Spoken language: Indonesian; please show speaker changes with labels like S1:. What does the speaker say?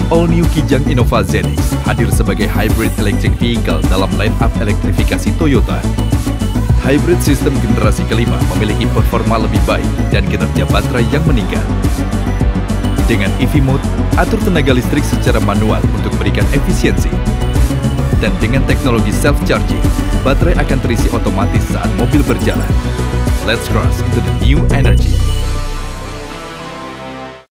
S1: All New Kijang Innova ZX hadir sebagai hybrid electric vehicle dalam line-up elektrifikasi Toyota. Hybrid sistem generasi kelima memiliki performa lebih baik dan kinerja baterai yang meningkat. Dengan EV Mode, atur tenaga listrik secara manual untuk berikan efisiensi. Dan dengan teknologi self-charging, baterai akan terisi otomatis saat mobil berjalan. Let's cross into the new energy.